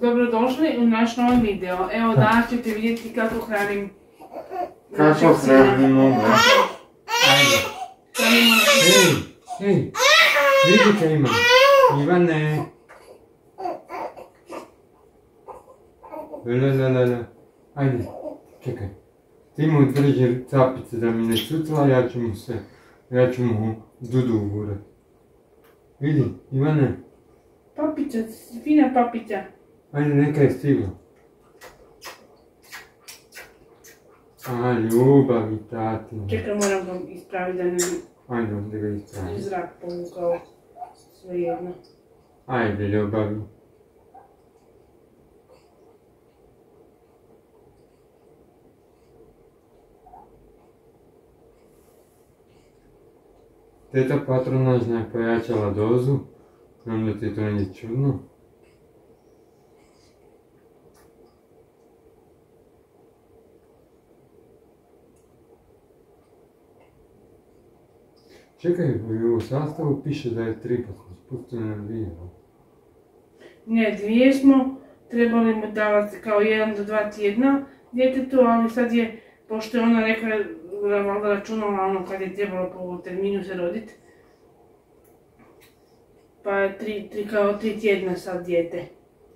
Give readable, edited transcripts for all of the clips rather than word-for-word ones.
Dobrodošli u naš novi video. Evo danas ćete vidjeti kako hranim Kako hranim ovo? Ajde. Ej, vidite imam. Ivane. Lalalala. Ajde, čekaj. Ti mu drži capice da mi ne cucla, ja ću mu dudu ugurat. Vidi, Ivane. Papica, fina papica. Ajde, neka je stigla. A, ljubavi, tatina. Čekaj, moram ga ispraviti da ne bi Ajde, onda ga ispravim. zrak povukao. Svejedno. Ajde, ljubavi. Teta patronažna je pojačala dozu, znam da ti to nije čudno. Čekaj, u sastavu piše da je 3, pa smo spustili na 2. Ne, 2 smo trebali mu davati kao 1 do 2 tjedna djetetu, ali sad je, pošto je ona rekla, valjda računala ono kad je trebalo po terminu se roditi, pa je 3 tjedna sad dijete.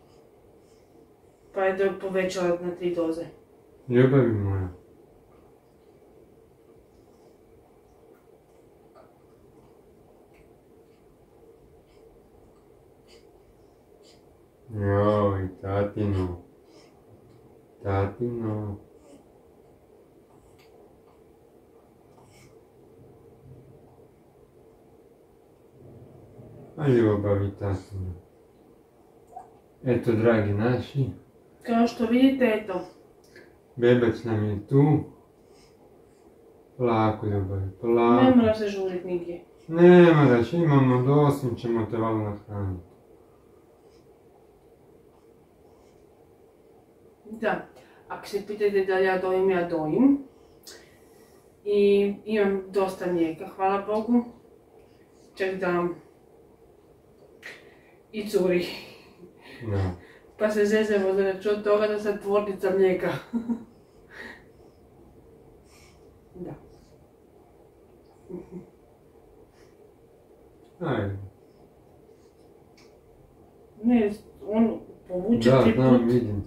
Pa je povećala na 3 doze. Ljubavi moja. Joj, tatino. Tatino. A ljubavi, tatino. Eto, dragi naši. Kao što vidite, eto. Bebac nam je tu. Polako, ljubavi, polako. Ne mora se žurit nigdje. Ne moraš, imamo dosim, ćemo te valjda nahraniti. Da, ako se pitate da li ja dojim. I imam dosta mlijeka, hvala Bogu. Čak da i curi. Da. Pa se zezemo za račun toga da sam tvornica mlijeka. Da. Ajde. Ne, on povuče Da, 3 znam, put. vidim.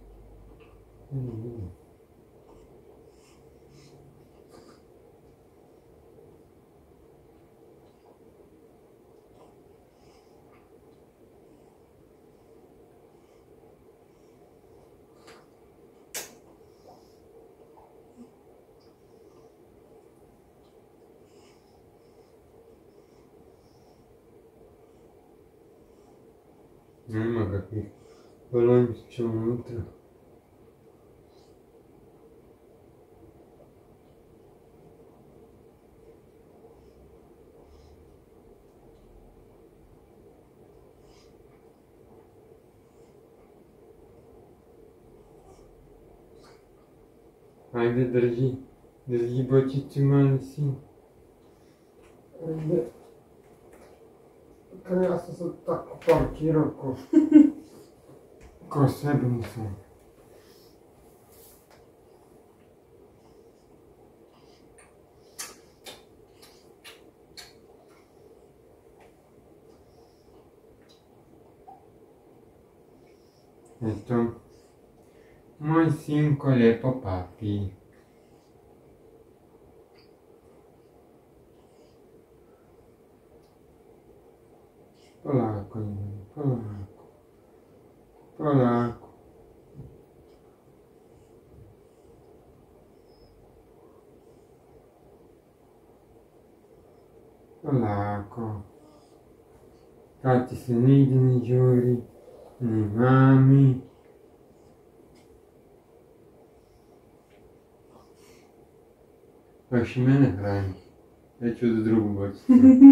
Nema kakvih balončića unutra. Ajde, drži bočicu, mali sin. Ajde. Kad ja sam sad tako parkirao ko sebe nisam. Eto, moj sinko lijepo papi. Polako, polako, polako. Polako. Tati se nigdje ne žuri, ni mami. Baš i mene hrani. Ja ću da drugu bočicu.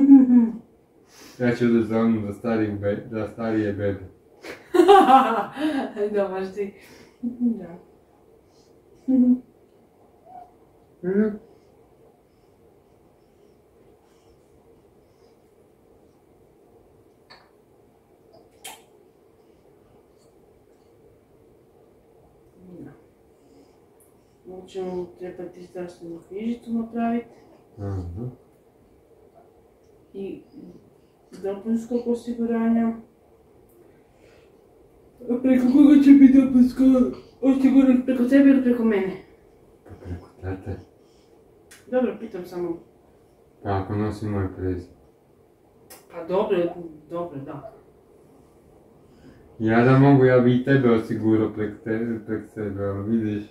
Ja ću da za onu da starije bebe. Dobar si. Da. ćemo trebati zdravstvenu knjižicu napraviti. Aha. I dopunskog osiguranja. Preko koga će biti dopunsko osiguranje? Preko tebe ili preko mene? Pa preko tate. Dobro, pitam samo. Pa ako nosi moj prezir. Pa dobro, da. Ja da mogu, ja bi i tebe osigurao prek sebe, ali vidiš.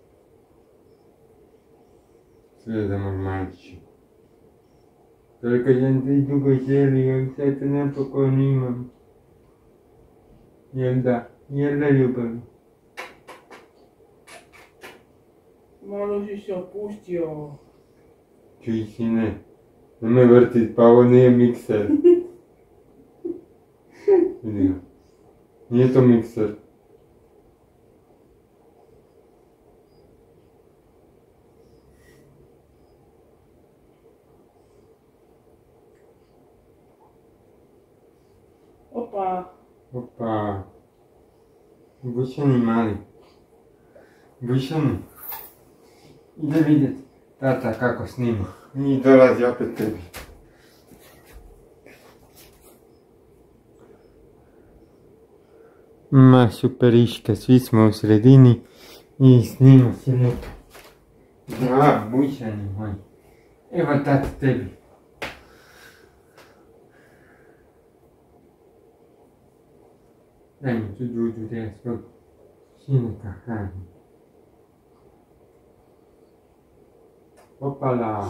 Sve za normalčiću. Toliko sam ti dugo želio i sad te napokon imam. Jel da ljubav? Malo si se opustio. Čuj sine, nemoj vrtit, pa ovo nije mikser. Vidi ga. Nije to mikser. Opa. Bušani mali. Bušani. Ide vidjet tata kako snima. I dolazi opet tebi. Ma superiška, svi smo u sredini i snima se lijepo. Da, bušani moj. Evo tata tebi. Daj mi tu Đuđu da ja svog sineka hranim. Opala!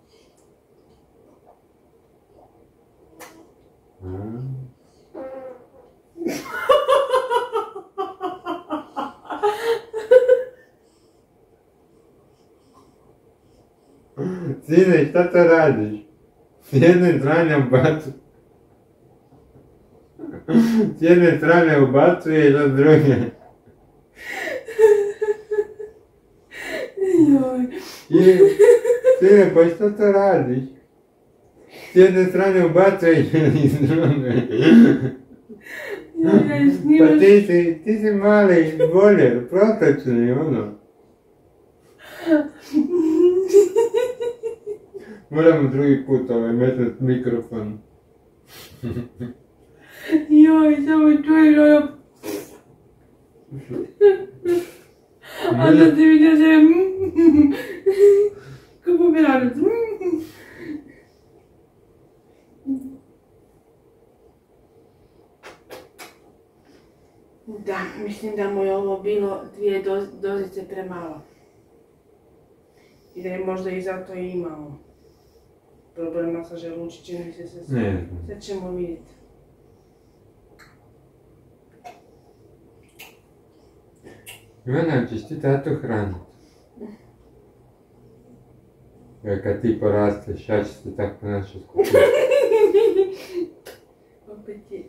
Sine, šta to radiš? S jedne strane ubacuješ, a s druge. Sine, pa šta to radiš? S jedne strane ubacuješ, a s druge. Pa ti si mali boljer, protočni, ono. Moramo drugi put metnut mikrofon. Joj, samo čuješ ono... A da ti vidio se... Kako miranac. Da, mislim da mu je ovo bilo 2 dozice premalo. I da je možda i zato i imao problema sa želučićem i se sve. Sad ćemo vidjeti. Ivana, ćeš ti tatu hraniti? Jer kad ti porasteš, ja ću se tako ponašati skupo. Opet je...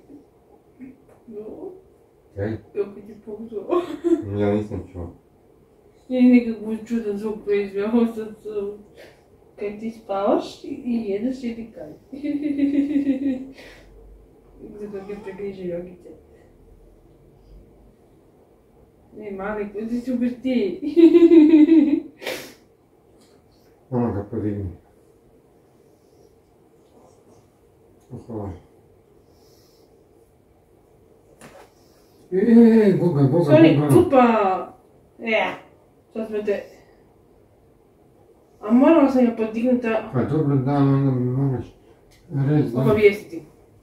Kaj? Opet je pogledao. Ja nisam čuo. Nije nekakvu čudan zvuk proizveo sad kad ti spavaš i jedeš ili kaj. Zato ga pregriže jogice. Ne, mali, koji si ubrti. Ono ga podigni. Ohovaj. Boga. Sorry, kupa! Sad smo te... A morala sam je podignuti... Pa dobro, da, onda mi moraš reći da... Obavijestiti.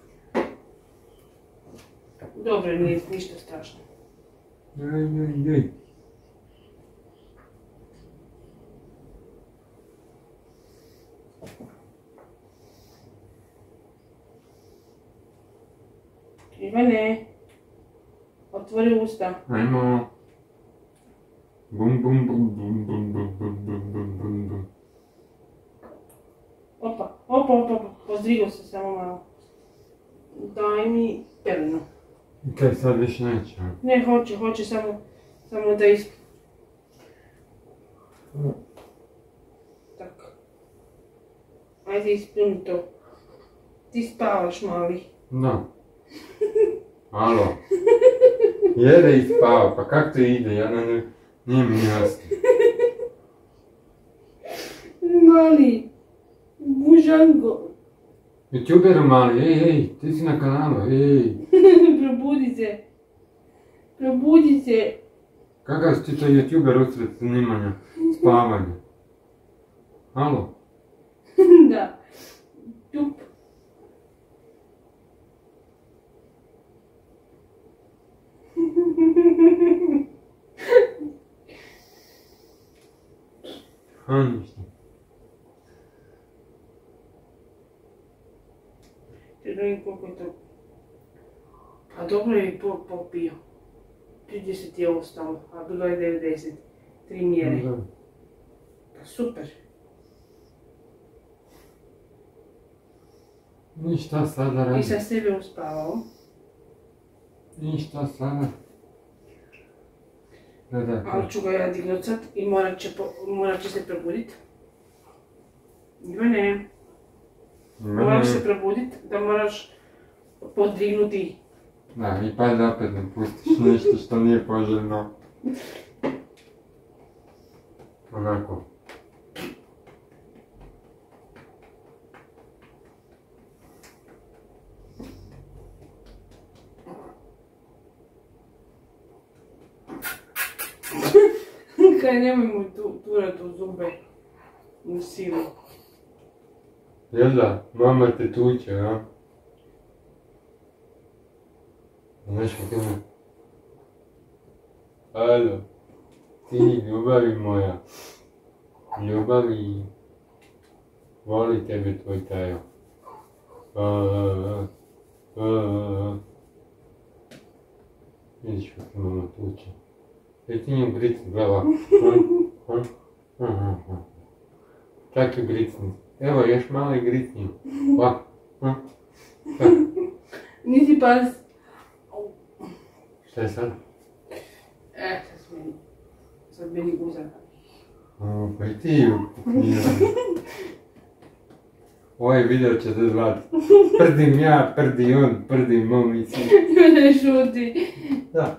Dobro, nije ništa strašno. Ej. Ivane, otvori usta. Ajmo. Bum. Opa, pozdrigo se samo malo. Daj mi pelenu. Kaj sad više neće? Ne, hoće samo da Tako. Ajde ispuni to. Ti spavaš, mali. Da. Alo. Jede i spava, pa kak to ide, ja nije mi jasno. mali. Bužango. YouTuberu mali, ej, ti si na kanalu, ej. Probudi se. Probudi se. Kakav si ti to YouTuber usred snimanja, spavanja? Alo? Da. Tup. A ništa. Te da vidim koliko je to. A dobro je i popio. 30 je ostalo, a bilo je 90. 3 mjere. Pa super. Ništa sada I radi. sa sebe uspavao. Ništa sada. Da. Ali ću ga ja dignut sad i morat će se probudit. Ivane, moraš se probudit da moraš podignuti. Da, i pa da opet ne pustiš nešto što nije poželjno. Onako. Kaj nemoj mu turat u zube. U silu. Jel da, mama te tuče, a? Znaš kako ima? Alo, ti ljubavi moja. Ljubavi. Voli tebe tvoj tajo. Vidiš kako mama tuče. Ti nju gricni, gleda. Čak i gricni. Evo, još malo i gricni. Nisi pas. Šta je sad? Sad meni guzaka. Pa i ti ju poknira. Ovaj video će se zvati Prdim ja, prdi on, prdi momici. Ne šuti. Da.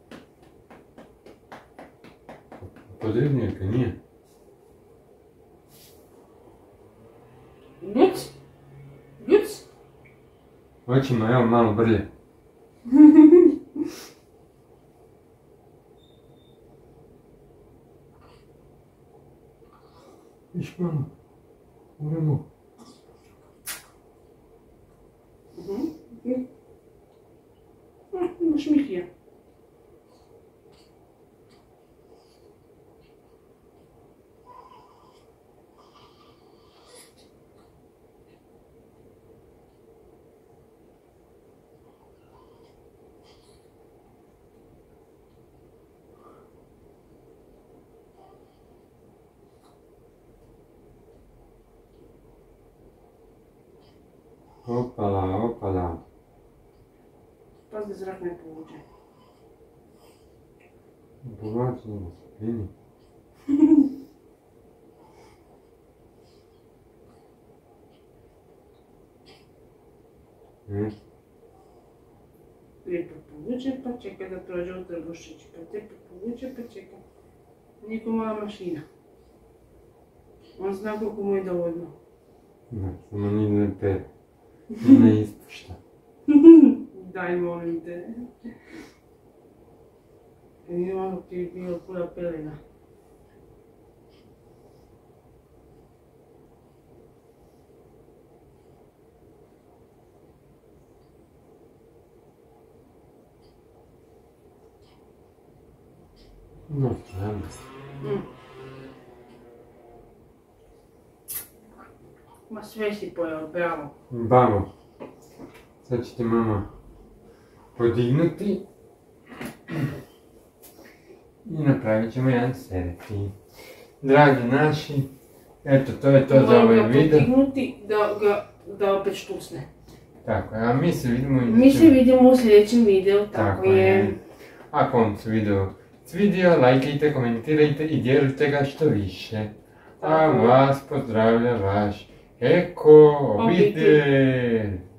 Podribnije ka nije. Ljuc? Ljuc? Hoćemo, evo malo brlje. Viš mama, uremo. Imaš Mihija. Opala. Pas da zrak ne povuče. Povlači na spini. Lijepo povuče pa čeka da prođe u trbušić. Pa te povuče pa čeka. Niko mala mašina. On zna koliko mu je dovoljno. Da, samo ne ispušta. Daj, molim te. I ono ti je bilo puna pelena. No, stvarno. Ma sve si pojao, bravo. Bravo. Sad će ti mama podignuti. I napravit ćemo jedan selfie. Dragi naši, eto to je to za ovaj video. Moramo ga podignuti da opet štusne. Tako je, a mi se vidimo Mi se vidimo u sljedećem videu, tako je. Ako vam se video svidio, lajkajte, komentirajte i dijelite ga što više. A vas pozdravlja vaš Eko obitelj.